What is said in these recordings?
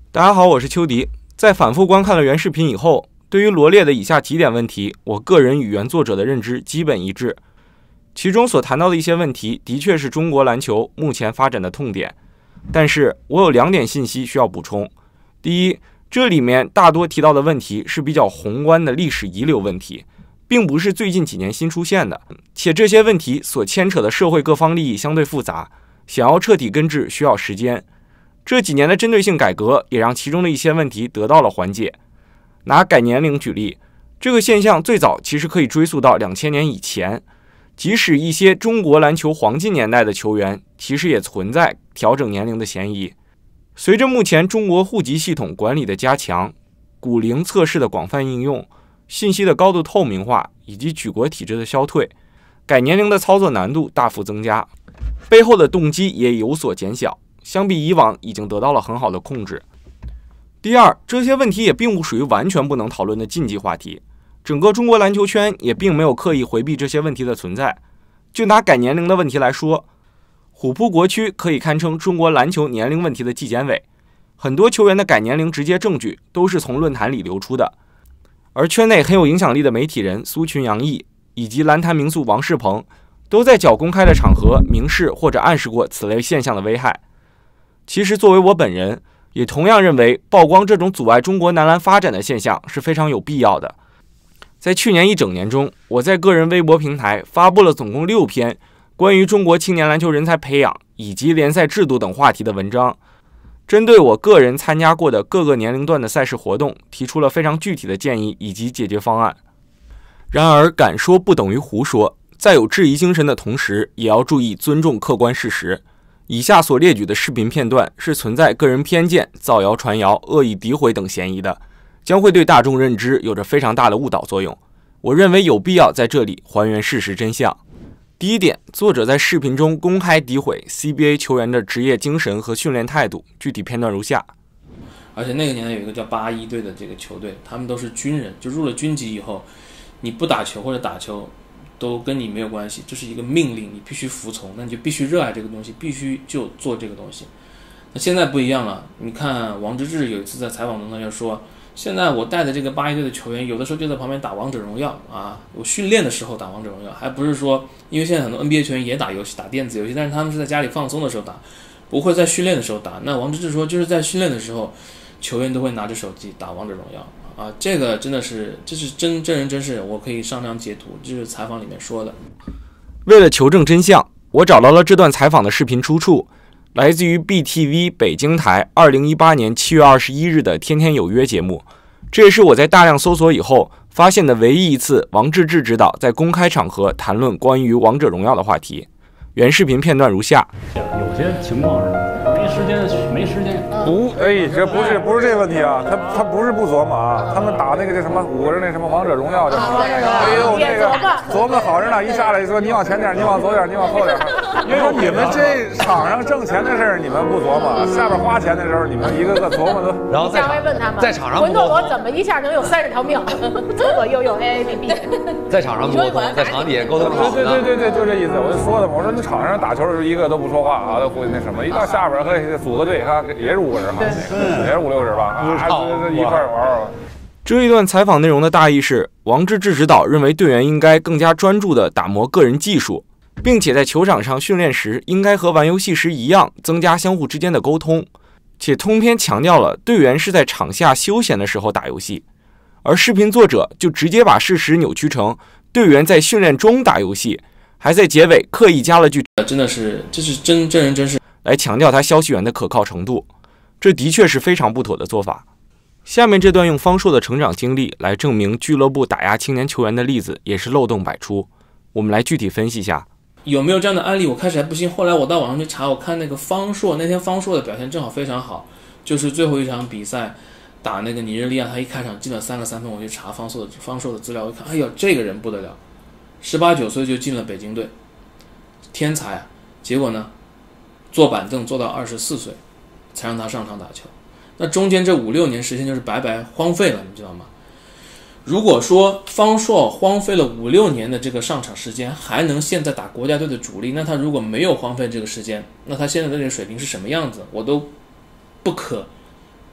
大家好，我是邱迪。在反复观看了原视频以后，对于罗列的以下几点问题，我个人与原作者的认知基本一致。其中所谈到的一些问题，的确是中国篮球目前发展的痛点，但是我有2点信息需要补充。第一，这里面大多提到的问题是比较宏观的历史遗留问题，并不是最近几年新出现的，且这些问题所牵扯的社会各方利益相对复杂，想要彻底根治需要时间。这几年的针对性改革也让其中的一些问题得到了缓解。拿改年龄举例，这个现象最早其实可以追溯到2000年以前，即使一些中国篮球黄金年代的球员，其实也存在调整年龄的嫌疑。随着目前中国户籍系统管理的加强，骨龄测试的广泛应用，信息的高度透明化以及举国体制的消退，改年龄的操作难度大幅增加，背后的动机也有所减小，相比以往已经得到了很好的控制。第二，这些问题也并不属于完全不能讨论的禁忌话题，整个中国篮球圈也并没有刻意回避这些问题的存在。就拿改年龄的问题来说，虎扑国区可以堪称中国篮球年龄问题的纪检委，很多球员的改年龄直接证据都是从论坛里流出的。而圈内很有影响力的媒体人苏群、杨毅以及篮坛名宿王仕鹏，都在较公开的场合明示或者暗示过此类现象的危害。其实作为我本人，也同样认为曝光这种阻碍中国男篮发展的现象是非常有必要的。在去年1整年中，我在个人微博平台发布了总共6篇关于中国青年篮球人才培养以及联赛制度等话题的文章，针对我个人参加过的各个年龄段的赛事活动，提出了非常具体的建议以及解决方案。然而，敢说不等于胡说，在有质疑精神的同时，也要注意尊重客观事实。以下所列举的视频片段是存在个人偏见、造谣传谣、恶意诋毁等嫌疑的，将会对大众认知有着非常大的误导作用。我认为有必要在这里还原事实真相。第一点，作者在视频中公开诋毁 CBA 球员的职业精神和训练态度，具体片段如下。 而且那个年代有一个叫81队的这个球队，他们都是军人，就入了军籍以后，你不打球或者打球都跟你没有关系，这是一个命令，你必须服从，那你就必须热爱这个东西，必须就做这个东西。那现在不一样了，你看王治郅有一次在采访中他就说，现在我带的这个81队的球员，有的时候就在旁边打王者荣耀啊，我训练的时候打王者荣耀，还不是说，因为现在很多 NBA 球员也打游戏，打电子游戏，但是他们是在家里放松的时候打，不会在训练的时候打。那王治郅说，就是在训练的时候，球员都会拿着手机打王者荣耀。啊，这个真的是，这是真人真事，我可以上张截图，这是采访里面说的。 为了求证真相，我找到了这段采访的视频出处，来自于 BTV 北京台2018年7月21日的《天天有约》节目。这也是我在大量搜索以后发现的唯一一次王治郅执导在公开场合谈论关于王者荣耀的话题。原视频片段如下。 有些情况是没时间。 这不是这问题啊，他不是不琢磨啊，他们打那个叫什么5个人那什么王者荣耀，哎呦那个琢磨好着呢，一下来说你往前点，你往左点，你往后点。因为你们这场上挣钱的事儿你们不琢磨，下边花钱的时候你们一个个琢磨都。 然后下回问他们，在场上魂斗罗怎么一下能有30条命？左左右右 AABB。在场上沟通，在场底下沟通好。 对，就这意思。我就说的嘛，我说你场上打球的时候一个都不说话啊，都会那什么，一到下边组个队，哈，也是5个人哈，也是5、6人吧，一块玩。 这一段采访内容的大意是，王治郅指导认为队员应该更加专注地打磨个人技术，并且在球场上训练时应该和玩游戏时一样，增加相互之间的沟通，且通篇强调了队员是在场下休闲的时候打游戏。而视频作者就直接把事实扭曲成队员在训练中打游戏，还在结尾刻意加了句真的是，这是真人真事， 来强调他消息源的可靠程度。这的确是非常不妥的做法。下面这段用方硕的成长经历来证明俱乐部打压青年球员的例子也是漏洞百出，我们来具体分析一下。 有没有这样的案例？我开始还不信，后来我到网上去查，我看那个方硕，那天方硕的表现正好非常好，就是最后一场比赛打那个尼日利亚，他一开场进了3个3分，我去查方硕的资料，我一看，哎呦，这个人不得了，18、19岁就进了北京队，天才啊！结果呢，坐板凳坐到24岁才让他上场打球，那中间这5、6年时间就是白白荒废了，你知道吗？如果说方硕荒废了5、6年的这个上场时间，还能现在打国家队的主力，那他如果没有荒废这个时间，那他现在的这个水平是什么样子，我都不可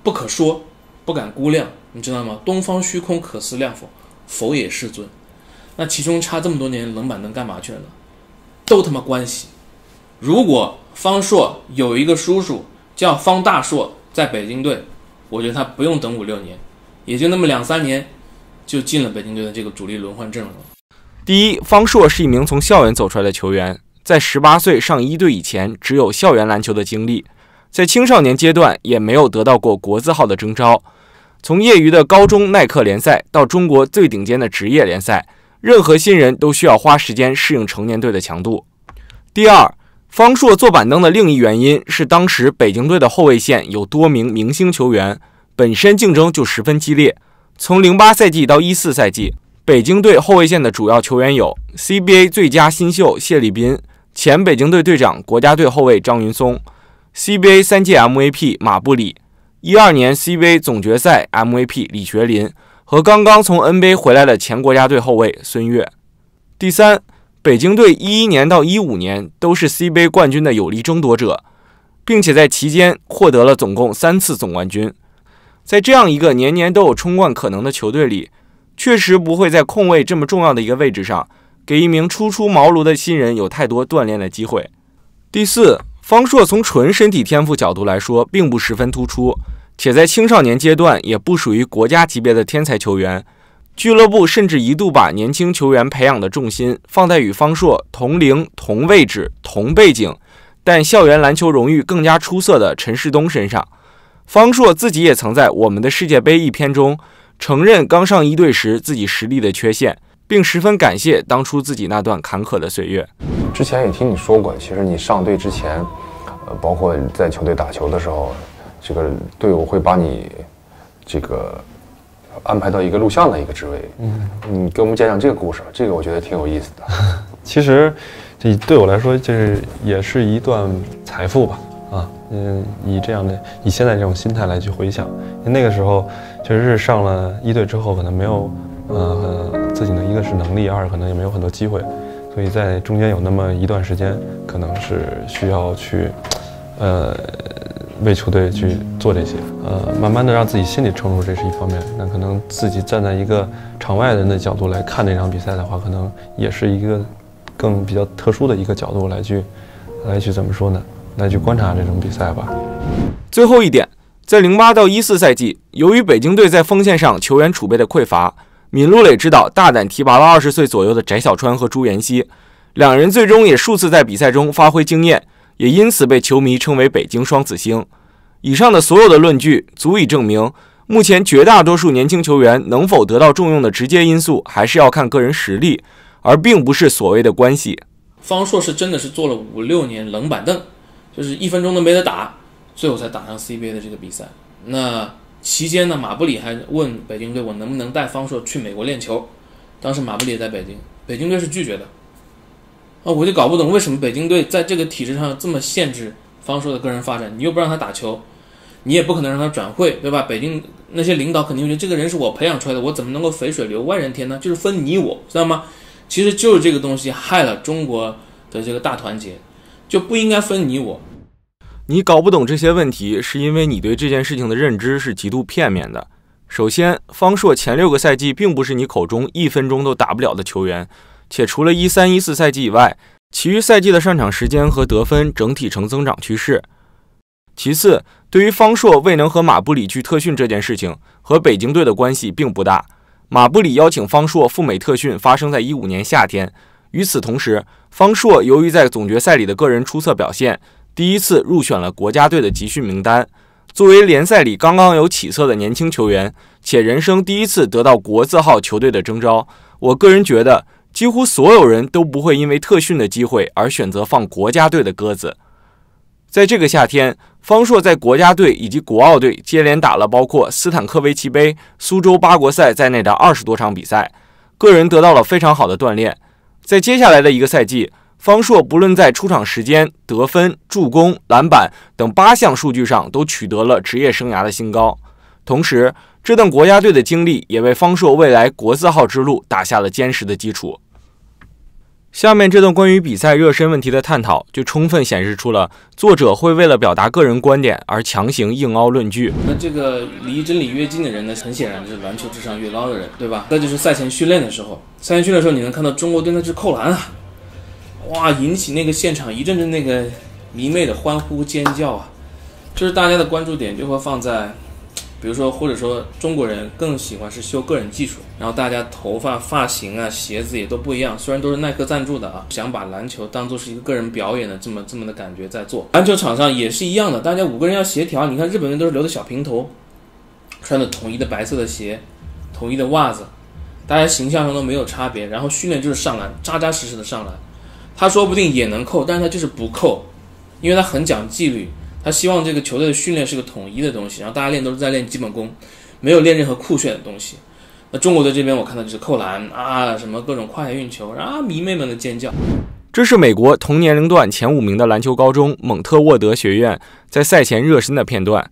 不可说，不敢估量，你知道吗？东方虚空，可思量否？否也世尊。那其中差这么多年冷板凳干嘛去了呢？都他妈关系。如果方硕有一个叔叔叫方大硕在北京队，我觉得他不用等5-6年，也就那么2-3年就进了北京队的这个主力轮换阵容了。 第一，方硕是一名从校园走出来的球员，在18岁上一队以前只有校园篮球的经历，在青少年阶段也没有得到过国字号的征召。从业余的高中耐克联赛到中国最顶尖的职业联赛，任何新人都需要花时间适应成年队的强度。第二，方硕坐板凳的另一原因是当时北京队的后卫线有多名明星球员，本身竞争就十分激烈。从08赛季到14赛季，北京队后卫线的主要球员有 CBA 最佳新秀谢立斌、前北京队队长国家队后卫张云松、CBA 3届 MVP 马布里、12年 CBA 总决赛 MVP 李学林和刚刚从 NBA 回来的前国家队后卫孙悦。第三，北京队11年到15年都是 CBA 冠军的有力争夺者，并且在期间获得了总共3次总冠军。在这样一个年年都有冲冠可能的球队里，确实不会在控卫这么重要的一个位置上给一名初出茅庐的新人有太多锻炼的机会。第四，方硕从纯身体天赋角度来说并不十分突出，且在青少年阶段也不属于国家级别的天才球员。俱乐部甚至一度把年轻球员培养的重心放在与方硕同龄、同位置、同背景，但校园篮球荣誉更加出色的陈世东身上。方硕自己也曾在《我们的世界杯》一篇中承认刚上一队时自己实力的缺陷，并十分感谢当初自己那段坎坷的岁月。 之前也听你说过，其实你上队之前，包括在球队打球的时候，这个队伍会把你这个安排到一个录像的一个职位。你给我们讲讲这个故事，这个我觉得挺有意思的。 其实这对我来说，就是也是一段财富吧。以现在这种心态来去回想，那个时候确实是上了一队之后，可能没有自己的一个是能力，二可能也没有很多机会，所以在中间有那么一段时间，可能是需要去为球队去做这些，慢慢的让自己心理成熟，这是一方面。那可能自己站在一个场外人的角度来看这场比赛的话，可能也是一个更比较特殊的一个角度来去怎么说呢？来去观察这种比赛吧。 最后一点，在08到14赛季，由于北京队在锋线上球员储备的匮乏，闵鹿蕾指导大胆提拔了20岁左右的翟小川和朱妍希，两人最终也数次在比赛中发挥惊艳，也因此被球迷称为北京双子星。以上的所有的论据足以证明，目前绝大多数年轻球员能否得到重用的直接因素还是要看个人实力，而并不是所谓的关系。 方硕是真的是做了5-6年冷板凳，就是1分钟都没得打，最后才打上 CBA 的这个比赛。那期间呢，马布里还问北京队我能不能带方硕去美国练球，当时马布里也在北京，北京队是拒绝的。我就搞不懂为什么北京队在这个体制上这么限制方硕的个人发展，你又不让他打球，你也不可能让他转会，对吧？北京那些领导肯定觉得这个人是我培养出来的，我怎么能够肥水流外人田呢？就是分你我，知道吗？其实就是这个东西害了中国的这个大团结，就不应该分你我。 你搞不懂这些问题，是因为你对这件事情的认知是极度片面的。首先，方硕前6个赛季并不是你口中1分钟都打不了的球员，且除了13、14赛季以外，其余赛季的上场时间和得分整体呈增长趋势。其次，对于方硕未能和马布里去特训这件事情，和北京队的关系并不大。马布里邀请方硕赴美特训发生在15年夏天，与此同时，方硕由于在总决赛里的个人出色表现，第一次入选了国家队的集训名单。作为联赛里刚刚有起色的年轻球员，且人生第一次得到国字号球队的征召，我个人觉得几乎所有人都不会因为特训的机会而选择放国家队的鸽子。在这个夏天，方硕在国家队以及国奥队接连打了包括斯坦科维奇杯、苏州八国赛在内的20多场比赛，个人得到了非常好的锻炼。在接下来的一个赛季，方硕不论在出场时间、得分、助攻、篮板等8项数据上都取得了职业生涯的新高。同时，这段国家队的经历也为方硕未来国字号之路打下了坚实的基础。 下面这段关于比赛热身问题的探讨，就充分显示出了作者会为了表达个人观点而强行硬凹论据。 那这个离真理越近的人呢，很显然是篮球智商越高的人，对吧？再就是赛前训练的时候，你能看到中国队那支扣篮啊，哇，引起那个现场一阵阵那个迷妹的欢呼尖叫啊，就是大家的关注点就会放在，比如说或者说中国人更喜欢是秀个人技术，然后大家头发、发型啊、鞋子也都不一样，虽然都是耐克赞助的啊，想把篮球当作是一个个人表演的这么的感觉在做。篮球场上也是一样的，大家5个人要协调，你看日本人都是留的小平头，穿的统一的白色的鞋，统一的袜子，大家形象上都没有差别，然后训练就是上篮，扎扎实实的上篮。他说不定也能扣，但是他就是不扣，因为他很讲纪律，他希望这个球队的训练是个统一的东西，然后大家练都是在练基本功，没有练任何酷炫的东西。那中国队这边我看到就是扣篮啊，什么各种胯下运球，然后迷妹们的尖叫。 这是美国同年龄段前5名的篮球高中蒙特沃德学院在赛前热身的片段。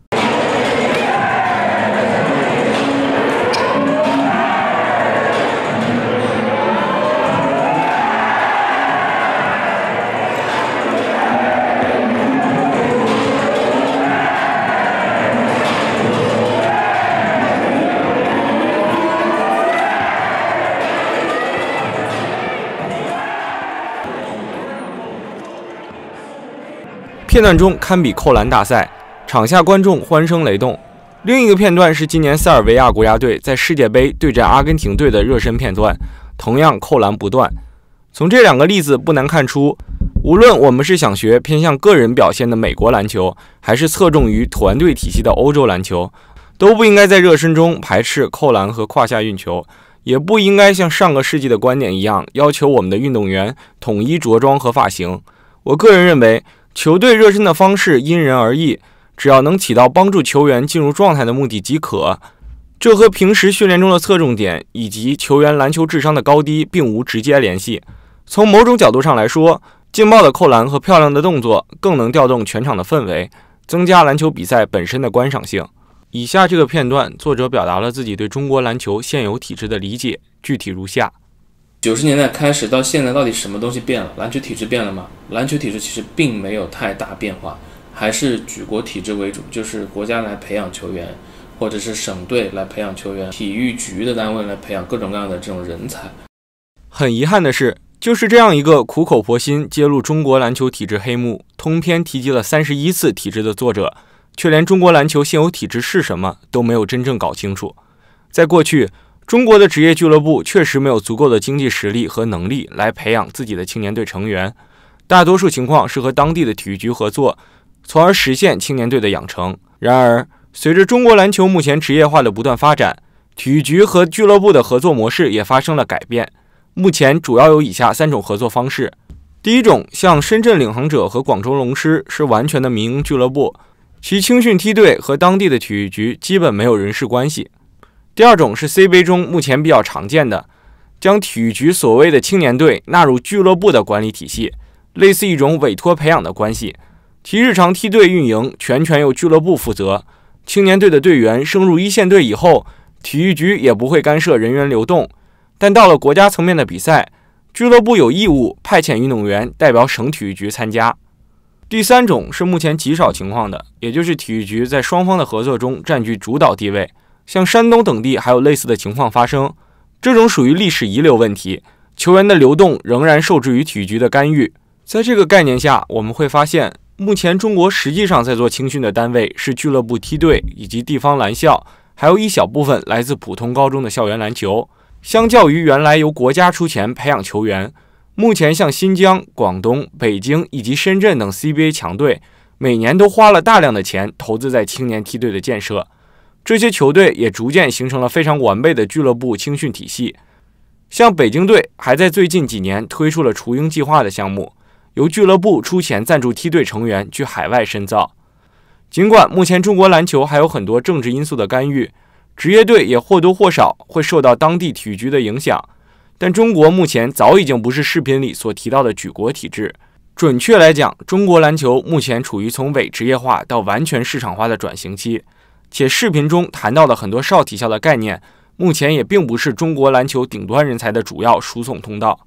片段中堪比扣篮大赛，场下观众欢声雷动。另一个片段是今年塞尔维亚国家队在世界杯对战阿根廷队的热身片段，同样扣篮不断。从这2个例子不难看出，无论我们是想学偏向个人表现的美国篮球，还是侧重于团队体系的欧洲篮球，都不应该在热身中排斥扣篮和胯下运球，也不应该像上个世纪的观点一样要求我们的运动员统一着装和发型。我个人认为，球队热身的方式因人而异，只要能起到帮助球员进入状态的目的即可。这和平时训练中的侧重点以及球员篮球智商的高低并无直接联系。从某种角度上来说，劲爆的扣篮和漂亮的动作更能调动全场的氛围，增加篮球比赛本身的观赏性。以下这个片段，作者表达了自己对中国篮球现有体制的理解，具体如下。 90年代开始到现在，到底什么东西变了？篮球体制变了吗？篮球体制其实并没有太大变化，还是举国体制为主，就是国家来培养球员，或者是省队来培养球员，体育局的单位来培养各种各样的这种人才。 很遗憾的是，就是这样一个苦口婆心揭露中国篮球体制黑幕，通篇提及了31次体制的作者，却连中国篮球现有体制是什么都没有真正搞清楚。在过去，中国的职业俱乐部确实没有足够的经济实力和能力来培养自己的青年队成员，大多数情况是和当地的体育局合作，从而实现青年队的养成。然而，随着中国篮球目前职业化的不断发展，体育局和俱乐部的合作模式也发生了改变。目前主要有以下3种合作方式。第一种，像深圳领航者和广州龙狮是完全的民营俱乐部，其青训梯队和当地的体育局基本没有人事关系。第二种是 C 杯中目前比较常见的，将体育局所谓的青年队纳入俱乐部的管理体系，类似一种委托培养的关系，其日常梯队运营全由俱乐部负责。青年队的队员升入1线队以后，体育局也不会干涉人员流动，但到了国家层面的比赛，俱乐部有义务派遣运动员代表省体育局参加。第三种是目前极少情况的，也就是体育局在双方的合作中占据主导地位。像山东等地还有类似的情况发生，这种属于历史遗留问题，球员的流动仍然受制于体育局的干预。在这个概念下，我们会发现，目前中国实际上在做青训的单位是俱乐部梯队以及地方篮校，还有一小部分来自普通高中的校园篮球。相较于原来由国家出钱培养球员，目前像新疆、广东、北京以及深圳等 CBA 强队，每年都花了大量的钱投资在青年梯队的建设。这些球队也逐渐形成了非常完备的俱乐部青训体系。像北京队还在最近几年推出了雏鹰计划的项目，由俱乐部出钱赞助梯队成员去海外深造。尽管目前中国篮球还有很多政治因素的干预，职业队也或多或少会受到当地体育局的影响，但中国目前早已经不是视频里所提到的举国体制。准确来讲，中国篮球目前处于从伪职业化到完全市场化的转型期。且视频中谈到的很多少体校的概念，目前也并不是中国篮球顶端人才的主要输送通道。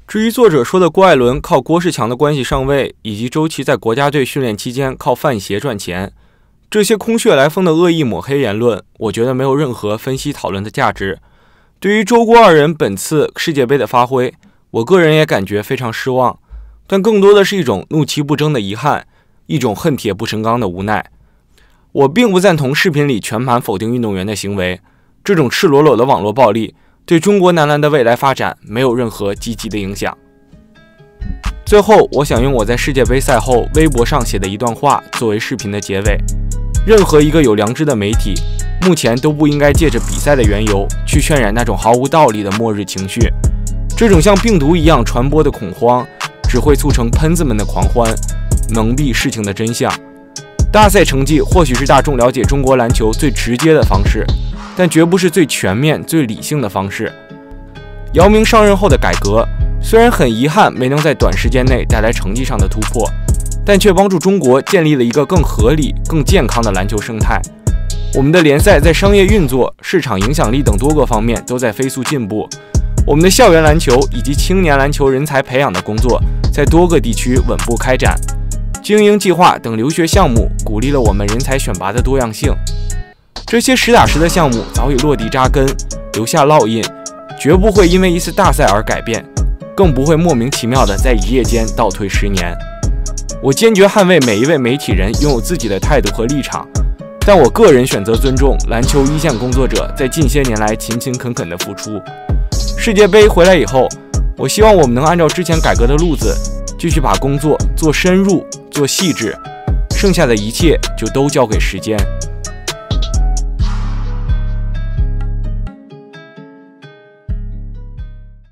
至于作者说的郭艾伦靠郭士强的关系上位，以及周琦在国家队训练期间靠贩鞋赚钱，这些空穴来风的恶意抹黑言论，我觉得没有任何分析讨论的价值。对于周郭二人本次世界杯的发挥，我个人也感觉非常失望，但更多的是一种怒其不争的遗憾，一种恨铁不成钢的无奈。我并不赞同视频里全盘否定运动员的行为，这种赤裸裸的网络暴力对中国男篮的未来发展没有任何积极的影响。最后，我想用我在世界杯赛后微博上写的一段话作为视频的结尾：任何一个有良知的媒体，目前都不应该借着比赛的缘由去渲染那种毫无道理的末日情绪。这种像病毒一样传播的恐慌，只会促成喷子们的狂欢，蒙蔽事情的真相。大赛成绩或许是大众了解中国篮球最直接的方式，但绝不是最全面、最理性的方式。姚明上任后的改革，虽然很遗憾没能在短时间内带来成绩上的突破，但却帮助中国建立了一个更合理、更健康的篮球生态。我们的联赛在商业运作、市场影响力等多个方面都在飞速进步。我们的校园篮球以及青年篮球人才培养的工作在多个地区稳步开展。精英计划等留学项目鼓励了我们人才选拔的多样性。这些实打实的项目早已落地扎根，留下烙印，绝不会因为一次大赛而改变，更不会莫名其妙地在一夜间倒退10年。我坚决捍卫每一位媒体人拥有自己的态度和立场，但我个人选择尊重篮球一线工作者在近些年来勤勤恳恳的付出。世界杯回来以后，我希望我们能按照之前改革的路子，继续把工作做深入、做细致，剩下的一切就都交给时间。